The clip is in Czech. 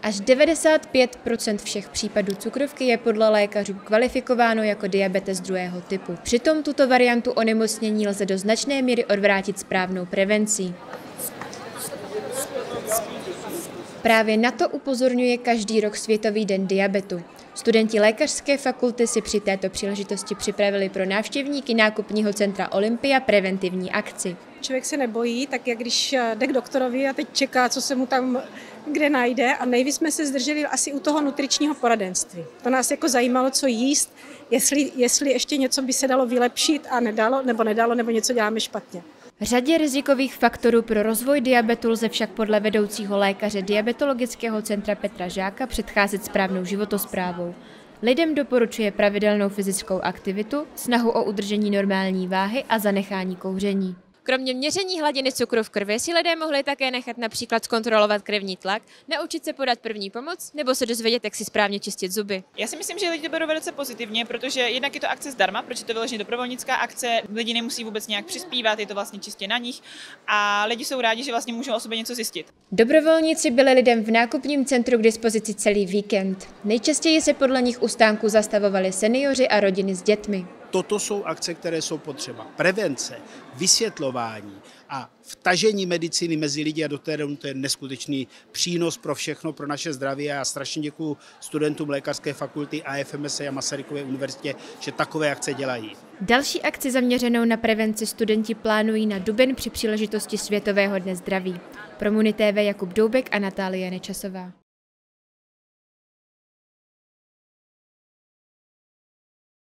Až 95% všech případů cukrovky je podle lékařů kvalifikováno jako diabetes druhého typu. Přitom tuto variantu onemocnění lze do značné míry odvrátit správnou prevencí. Právě na to upozorňuje každý rok Světový den diabetu. Studenti lékařské fakulty si při této příležitosti připravili pro návštěvníky nákupního centra Olympia preventivní akci. Člověk se nebojí, tak jak když jde k doktorovi a teď čeká, co se mu tam kde najde, a nejvíc jsme se zdrželi asi u toho nutričního poradenství. To nás jako zajímalo, co jíst, jestli ještě něco by se dalo vylepšit a nedalo, nebo něco děláme špatně. Řadě rizikových faktorů pro rozvoj diabetu lze však podle vedoucího lékaře diabetologického centra Petra Žáka předcházet správnou životosprávou. Lidem doporučuje pravidelnou fyzickou aktivitu, snahu o udržení normální váhy a zanechání kouření. Kromě měření hladiny cukru v krvi si lidé mohli také nechat například zkontrolovat krevní tlak, naučit se podat první pomoc nebo se dozvědět, jak si správně čistit zuby. Já si myslím, že lidi to berou velice pozitivně, protože jednak je to akce zdarma, protože to je vyloženě dobrovolnická akce, lidi nemusí vůbec nějak přispívat, je to vlastně čistě na nich a lidi jsou rádi, že vlastně můžou o sobě něco zjistit. Dobrovolníci byli lidem v nákupním centru k dispozici celý víkend. Nejčastěji se podle nich u stánku zastavovali seniori a rodiny s dětmi. Toto jsou akce, které jsou potřeba. Prevence, vysvětlování a vtažení medicíny mezi lidi a do terénu, to je neskutečný přínos pro všechno, pro naše zdraví. A já strašně děkuji studentům lékařské fakulty AFMS a Masarykově univerzitě, že takové akce dělají. Další akci zaměřenou na prevenci studenti plánují na duben při příležitosti Světového dne zdraví. Pro Muni TV Jakub Doubek a Natálie Nečasová.